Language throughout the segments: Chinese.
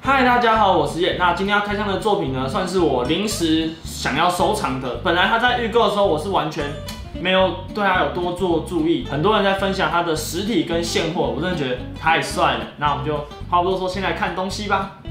嗨，大家好，我是叶。那今天要开箱的作品呢，算是我临时想要收藏的。本来它在预购的时候，我是完全没有对它有多做注意。很多人在分享它的实体跟现货，我真的觉得太帅了。那我们就话不多说，先来看东西吧。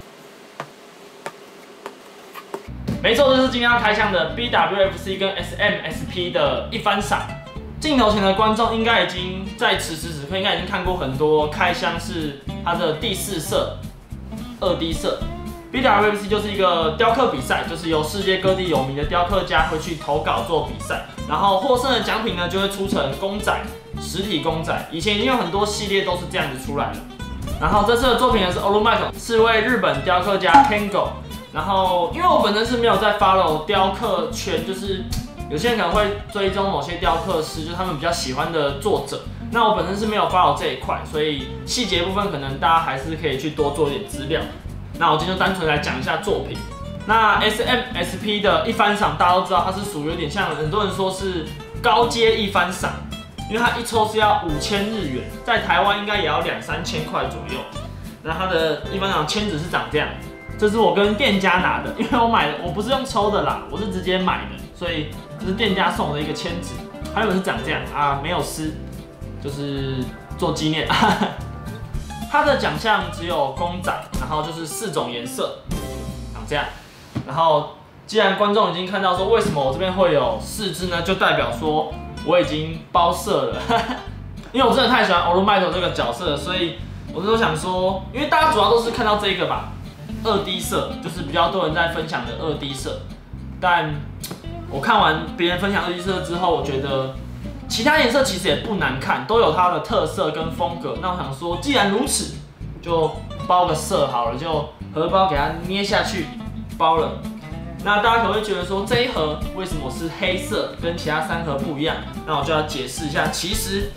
没错，这是今天要开箱的 BWFC 跟 SMSP 的一番赏。镜头前的观众应该已经在此时此刻应该已经看过很多开箱是它的第4色。2D 色 ，BWFC 就是一个雕刻比赛，就是由世界各地有名的雕刻家会去投稿做比赛，然后获胜的奖品呢就会出成公仔，实体公仔。以前已经有很多系列都是这样子出来的。然后这次的作品呢是 Olumite， 是位日本雕刻家 Kengo。然后因为我本身是没有在 follow 雕刻圈，就是有些人可能会追踪某些雕刻师，就是他们比较喜欢的作者。那我本身是没有 follow 这一块，所以细节部分可能大家还是可以去多做一点资料。那我今天就单纯来讲一下作品。那 SMSP 的一番赏，大家都知道它是属于有点像很多人说是高阶一番赏，因为它一抽是要5000日元，在台湾应该也要2-3千块左右。那它的一番赏签纸是长这样，这是我跟店家拿的，因为我买的我不是用抽的啦，我是直接买的，所以这是店家送的一个签纸。它原本是长这样啊，没有撕。就是做纪念，它的奖项只有公仔，然后就是4种颜色，长这样。然后既然观众已经看到说为什么我这边会有4只呢，就代表说我已经包色了，因为我真的太喜欢 Olumite 这个角色了，所以我就想说，因为大家主要都是看到这个吧，2D 色，就是比较多人在分享的2D 色，但我看完别人分享2D 色之后，我觉得。其他颜色其实也不难看，都有它的特色跟风格。那我想说，既然如此，就包个色好了，就荷包给它捏下去，包了。那大家可能会觉得说，这一盒为什么是黑色，跟其他3盒不一样？那我就要解释一下，其实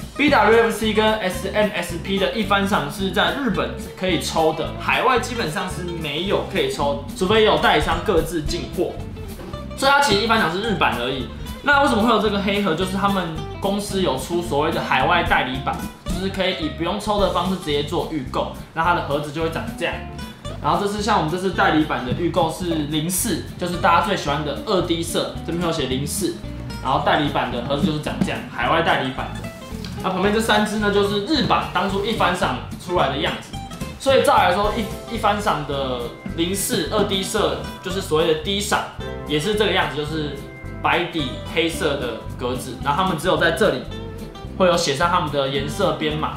BWFC 跟 SMSP 的一番赏是在日本可以抽的，海外基本上是没有可以抽，除非有代理商各自进货。所以它其实一番赏是日版而已。那为什么会有这个黑盒？就是他们公司有出所谓的海外代理版，就是可以以不用抽的方式直接做预购，那它的盒子就会长这样。然后这是像我们这次代理版的预购是04，就是大家最喜欢的2D 色，这边有写04。然后代理版的盒子就是长这样，海外代理版的。那旁边这3只呢，就是日版当初一番赏出来的样子。所以照来说，一番赏的04 2D 色，就是所谓的低赏，也是这个样子，就是。白底黑色的格子，然后他们只有在这里会有写上他们的颜色编码。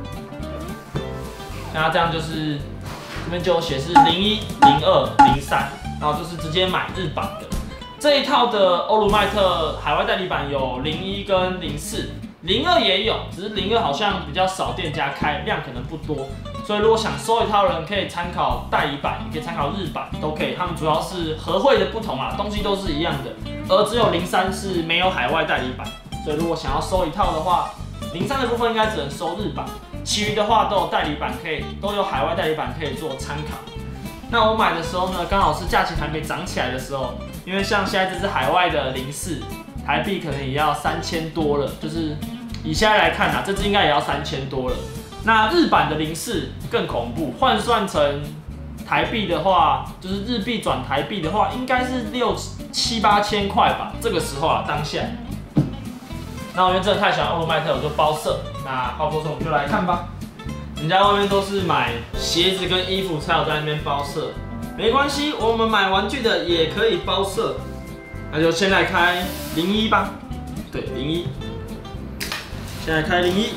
那这样就是这边就有写是01、02、03，然后就是直接买日版的。这一套的Olumite海外代理版有01跟04，02也有，只是02好像比较少店家开，量可能不多。所以如果想收一套的人，可以参考代理版，也可以参考日版，都可以。他们主要是合绘的不同啦，东西都是一样的。而只有03是没有海外代理版，所以如果想要收一套的话，03的部分应该只能收日版，其余的话都有代理版都有海外代理版可以做参考。那我买的时候呢，刚好是价钱还没涨起来的时候，因为像现在这是海外的04，台币可能也要3000多了，就是以现在来看啊，这支应该也要3000多了。那日版的04更恐怖，换算成台币的话，就是日币转台币的话，应该是6-7-8千块吧。这个时候啊，当下。那我因为真的太喜欢Olumite，我就包色。那话不多说，我们就来看吧。人家外面都是买鞋子跟衣服才有在那边包色，没关系，我们买玩具的也可以包色。那就先来开01吧。对，01。先来开01。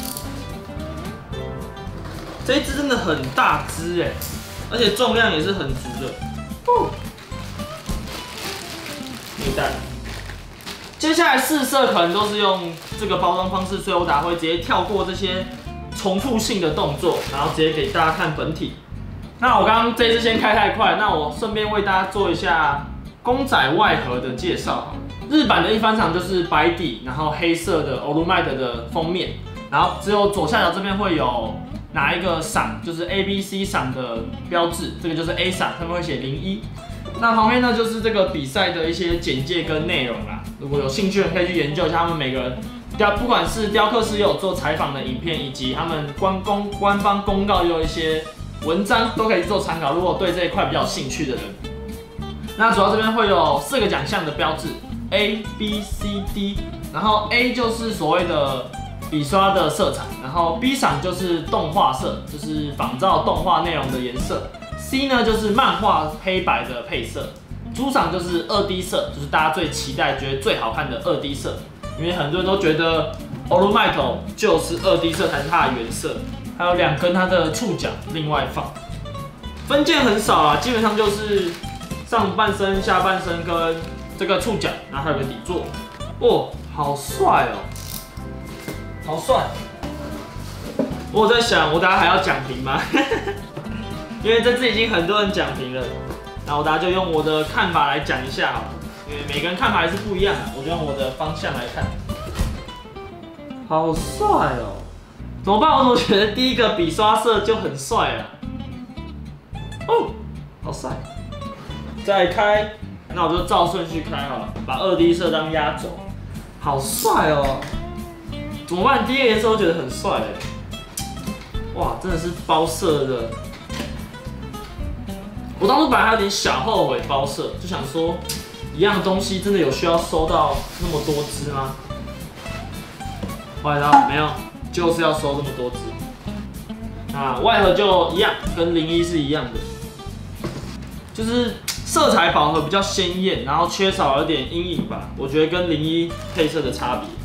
这一只真的很大只哎，而且重量也是很足的。内袋。接下来4色可能都是用这个包装方式，所以我会直接跳过这些重复性的动作，然后直接给大家看本体。那我刚刚这一只先开太快，那我顺便为大家做一下公仔外盒的介绍。日版的一番赏就是白底，然后黑色的 Olumite 的封面，然后只有左下角这边会有哪一个赏，就是 ABC 赏的标志，这个就是 A 赏，上面会写01。那旁边呢就是这个比赛的一些简介跟内容啦。如果有兴趣的人可以去研究一下他们每个人不管是雕刻师也有做采访的影片，以及他们官方公告也有一些文章都可以做参考。如果对这一块比较有兴趣的人，那主要这边会有4个奖项的标志 A、B、C、D， 然后 A 就是所谓的笔刷的色彩，然后 B 赏就是动画色，就是仿照动画内容的颜色。C 呢就是漫画黑白的配色，猪赏就是2D 色，就是大家最期待、觉得最好看的2D 色，因为很多人都觉得 All-Might 就是 2D 色才是它的原色。还有2根它的触角另外放，分件很少啊，基本上就是上半身、下半身跟这个触角，然后还有个底座。哦，好帅哦，好帅！我在想，我等下还要讲评吗？因为这次已经很多人讲评了，然后大家就用我的看法来讲一下好了，因为每个人看法还是不一样的，我就用我的方向来看。好帅哦！怎么办？我怎么觉得第一个笔刷色就很帅啊？哦，好帅！再开，那我就照顺序开好了，把2D 色当压轴。好帅哦！怎么办？第一个颜色我觉得很帅哎。哇，真的是包色的。我当初本来还有点小后悔包色，就想说，一样东西真的有需要收到那么多支吗？后来到没有。就是要收这么多支，啊，外盒就一样，跟01是一样的，就是色彩饱和比较鲜艳，然后缺少了点阴影吧，我觉得跟01配色的差别。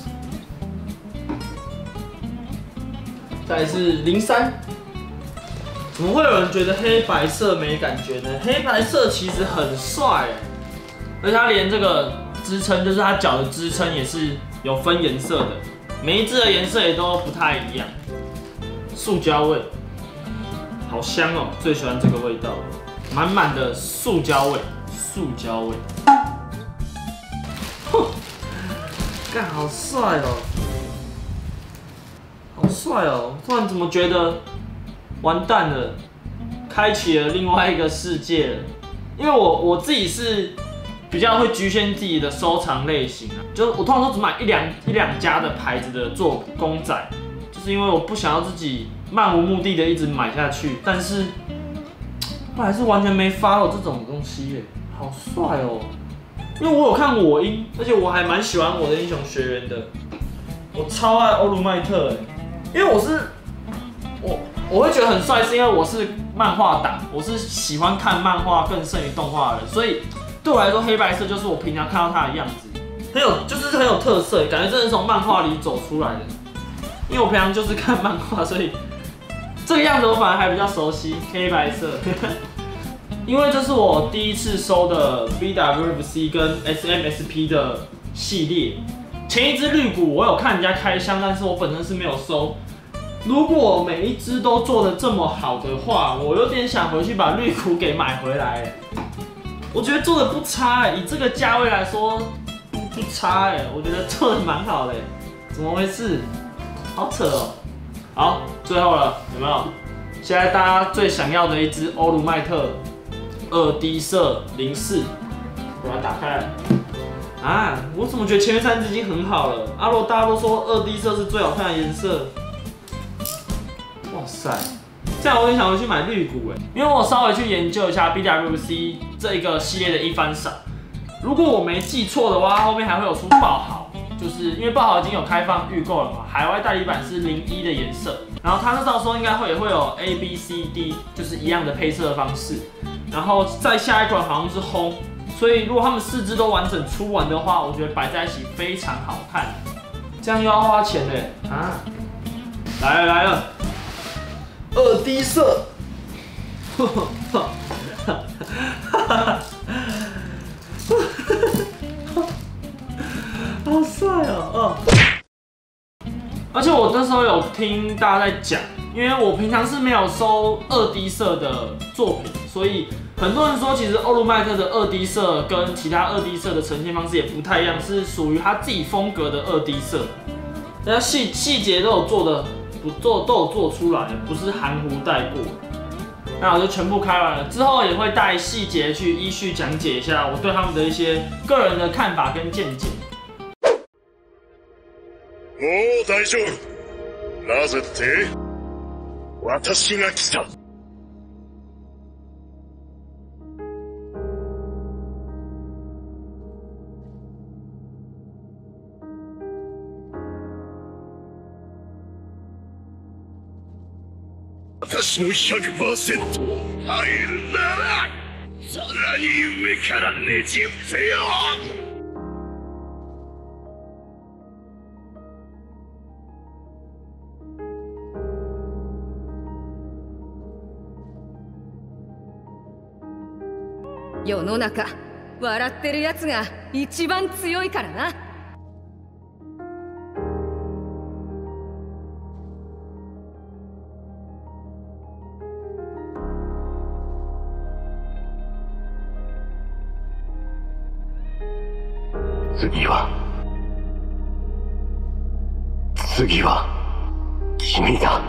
再来是03，怎么会有人觉得黑白色没感觉呢？黑白色其实很帅，而且它连这个支撑，就是它脚的支撑也是有分颜色的。每一支的颜色也都不太一样，塑胶味，好香哦！最喜欢这个味道，满满的塑胶味，塑胶味，哼，干好帅哦，好帅哦！突然怎么觉得完蛋了，开启了另外一个世界了？因为我自己是比较会局限自己的收藏类型啊，就是我通常都只买一两家的牌子的做公仔，就是因为我不想要自己漫无目的的一直买下去，但是我还是完全没follow这种东西耶，好帅哦！因为我有看我英，而且我还蛮喜欢我的英雄学员的，我超爱欧鲁麦特耶，因为我会觉得很帅，是因为我是漫画党，我是喜欢看漫画更胜于动画的人，所以。对我来说，黑白色就是我平常看到它的样子，就是很有特色，感觉真的是从漫画里走出来的。因为我平常就是看漫画，所以这个样子我反而还比较熟悉黑白色。因为这是我第一次收的 BWFC 跟 SMSP 的系列。前一支绿谷我有看人家开箱，但是我本身是没有收。如果每一支都做得这么好的话，我有点想回去把绿谷给买回来。我觉得做的不差以这个价位来说不差我觉得做的蛮好的怎么回事？好扯哦！好，最后了，有没有？现在大家最想要的一支欧鲁麦特2D 色04，我把它打开来。啊，我怎么觉得前面3支已经很好了？如果大家都说2D 色是最好看的颜色，哇塞！这样我很想回去买绿谷因为我稍微去研究一下 BWC 这一个系列的一番赏。如果我没记错的话，后面还会有出爆豪，就是因为爆豪已经有开放预购了嘛，海外代理版是01的颜色，然后它那到时候应该也会有 A、B、C、D， 就是一样的配色方式，然后再下一款好像是红，所以如果他们4支都完整出完的话，我觉得摆在一起非常好看。这样又要花钱嘞啊！来了。2D 色，好帅哦！而且我那时候有听大家在讲，因为我平常是没有收2D 色的作品，所以很多人说其实欧鲁麦特的2D 色跟其他2D 色的呈现方式也不太一样，是属于他自己风格的2D 色，人家细节都有都有做出来，不是含糊带过。那我就全部开完了，之后也会带细节去依序讲解一下我对他们的一些个人的看法跟见解。 もう大丈夫。なぜって、私が来た。 私の 100% 入るならさらに上からねじ伏せよう。 世の中笑ってるやつが一番強いからな。 次は君だ。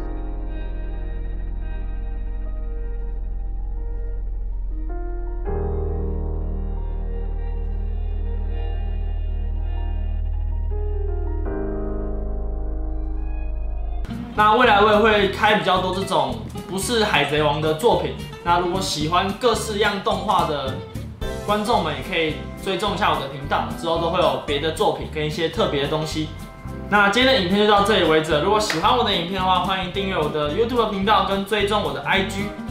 那未来我也会开比较多这种不是海贼王的作品。那如果喜欢各式样动画的观众们，也可以追踪一下我的频道，之后都会有别的作品跟一些特别的东西。那今天的影片就到这里为止了。如果喜欢我的影片的话，欢迎订阅我的 YouTube 频道跟追踪我的IG。